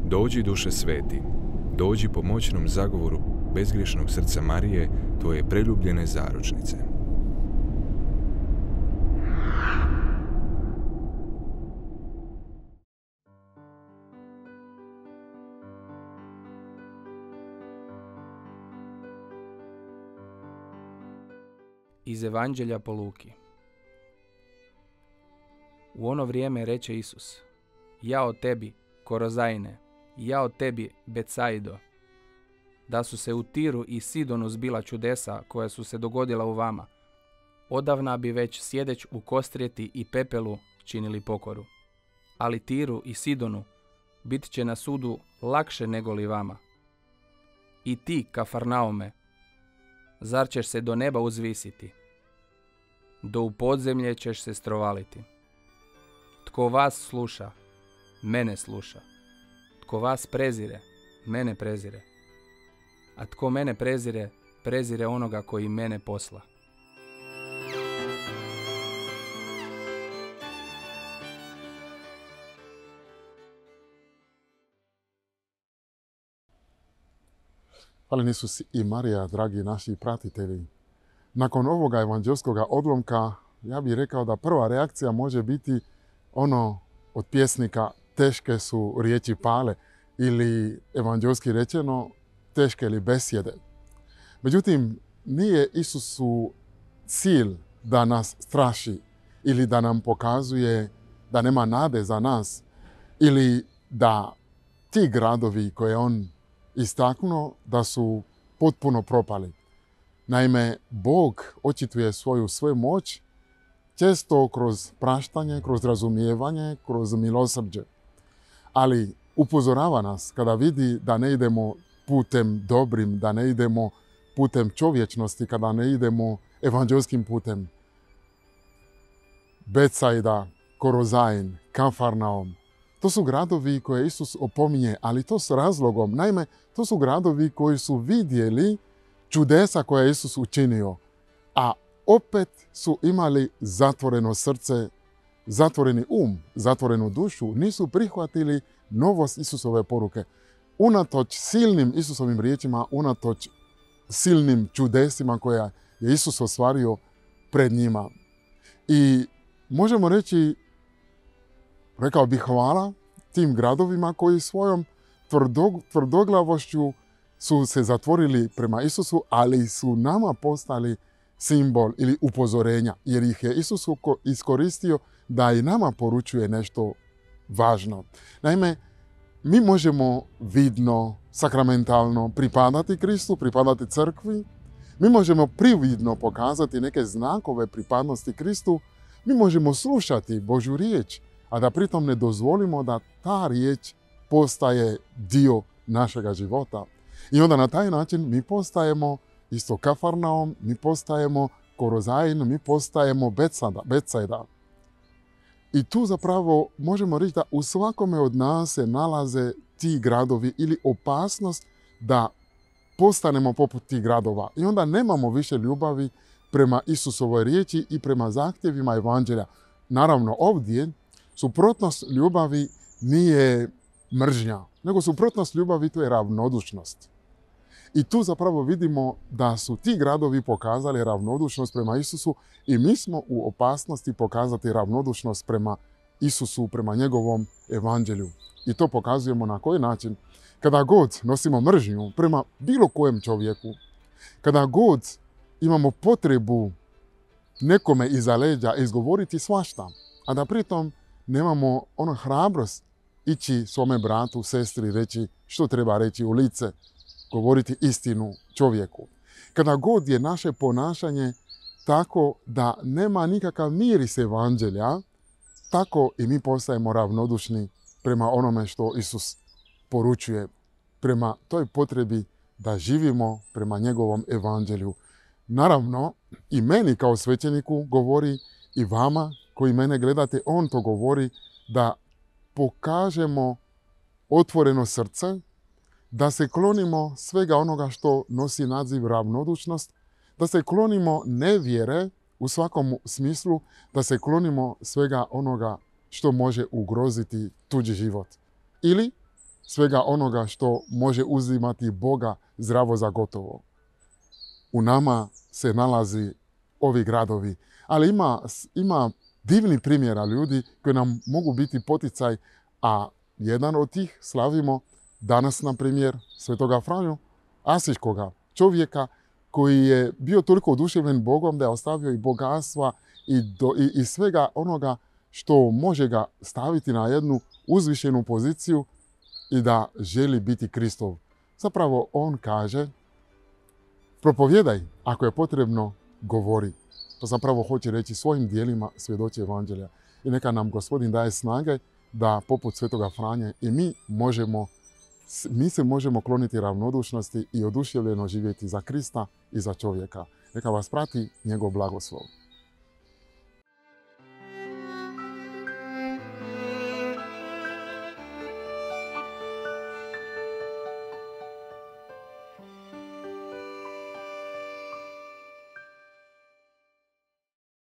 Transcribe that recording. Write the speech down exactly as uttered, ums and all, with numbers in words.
Dođi, duše sveti, dođi po moćnom zagovoru bezgriješnog srca Marije, tvoje preljubljene zaručnice. Iz Evanđelja po Luki. U ono vrijeme reče Isus: Jao tebi, Korozajne, jao tebi, Becaido, da su se u Tiru i Sidonu zbila čudesa koja su se dogodila u vama, odavna bi već sjedeć u kostrijeti i pepelu činili pokoru. Ali Tiru i Sidonu bit će na sudu lakše nego li vama. I ti, Kafarnaume, zar ćeš se do neba uzvisiti? Do u podzemlje ćeš se strovaliti. Tko vas sluša, mene sluša. Tko vas prezire, mene prezire. A tko mene prezire, prezire onoga koji mene posla. Hvala Isus i Marija, dragi naši pratitelji. Nakon ovoga evanđelskog odlomka, ja bih rekao da prva reakcija može biti ono od pjesnika teške su riječi pale ili evanđelski rečeno teške li besjede. Međutim, nije Isusu cilj da nas straši ili da nam pokazuje da nema nade za nas ili da ti gradovi koje on istaknuo da su potpuno propali. Naime, Bog očituje svoju svoju moć često kroz praštanje, kroz razumijevanje, kroz milosrđe. Ali upozorava nas kada vidi da ne idemo putem dobrim, da ne idemo putem čovječnosti, kada ne idemo evanđelskim putem. Becajda, Korozajn, Kafarnaum, to su gradovi koje Isus opominje, ali to s razlogom. Naime, to su gradovi koji su vidjeli čudesa koje je Isus učinio, a opet su imali zatvoreno srce, zatvoreni um, zatvorenu dušu, nisu prihvatili novost Isusove poruke. Unatoč silnim Isusovim riječima, unatoč silnim čudesima koja je Isus ostvario pred njima. I možemo reći, rekao bih hvala tim gradovima koji svojom tvrdog, tvrdoglavošću su se zatvorili prema Isusu, ali su nama postali simbol ili upozorenja, jer ih je Isus iskoristio da i nama poručuje nešto važno. Naime, mi možemo vidno, sakramentalno pripadati Kristu, pripadati crkvi, mi možemo prividno pokazati neke znakove pripadnosti Kristu, mi možemo slušati Božju riječ, a da pritom ne dozvolimo da ta riječ postaje dio našega života. I onda na taj način mi postajemo isto Kafarnaum, mi postajemo Korozajn, mi postajemo Becajda. I tu zapravo možemo reći da u svakome od nas se nalaze ti gradovi ili opasnost da postanemo poput tih gradova. I onda nemamo više ljubavi prema Isusovoj riječi i prema zahtjevima evanđelja. Naravno, ovdje suprotnost ljubavi nije mržnja, nego suprotnost ljubavi to je ravnodušnost. I tu zapravo vidimo da su ti gradovi pokazali ravnodušnost prema Isusu i mi smo u opasnosti pokazati ravnodušnost prema Isusu, prema njegovom evanđelju. I to pokazujemo na koji način? Kada god nosimo mržnju prema bilo kojem čovjeku, kada god imamo potrebu nekome iza leđa izgovoriti svašta, a da pritom nemamo ono hrabrost ići svome bratu, sestri, reći što treba reći u lice, govoriti istinu čovjeku. Kada god je naše ponašanje tako da nema nikakav miris evanđelja, tako i mi postajemo ravnodušni prema onome što Isus poručuje, prema toj potrebi da živimo prema njegovom evanđelju. Naravno, i meni kao svećeniku govori, i vama koji mene gledate, on to govori da pokažemo otvoreno srce, da se klonimo svega onoga što nosi naziv ravnodušnost, da se klonimo nevjere u svakom smislu, da se klonimo svega onoga što može ugroziti tuđi život. Ili svega onoga što može uzimati Boga zdravo za gotovo. U nama se nalazi ovi gradovi, ali ima, ima divni primjera ljudi koji nam mogu biti poticaj, a jedan od tih slavimo danas, na primjer, Svetoga Franju Asiškoga, čovjeka koji je bio toliko oduševljen Bogom da je ostavio i bogatstva i, do, i, i svega onoga što može ga staviti na jednu uzvišenu poziciju i da želi biti Kristov. Zapravo on kaže, propovjedaj, ako je potrebno, govori. To zapravo hoće reći svojim dijelima svjedoči evanđelja. I neka nam Gospodin daje snage da poput Svetoga Franje i mi možemo, mi se možemo kloniti ravnodušnosti i oduševljeno živjeti za Krista i za čovjeka. Neka vas prati njegov blagoslov.